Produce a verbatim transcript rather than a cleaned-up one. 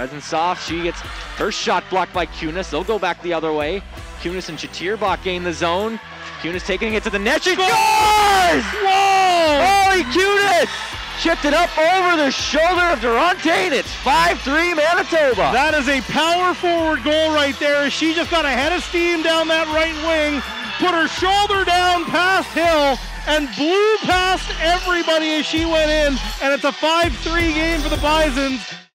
Rezensoff, she gets her shot blocked by Kunnas. They'll go back the other way. Kunnas and Chatirbach gain the zone. Kunnas taking it to the net. She scores! Whoa! Holy Kunnas! Chipped it up over the shoulder of Durante, and it's five three Manitoba. That is a power forward goal right there. She just got a head of steam down that right wing, put her shoulder down past Hill, and blew past everybody as she went in, and it's a five three game for the Bisons.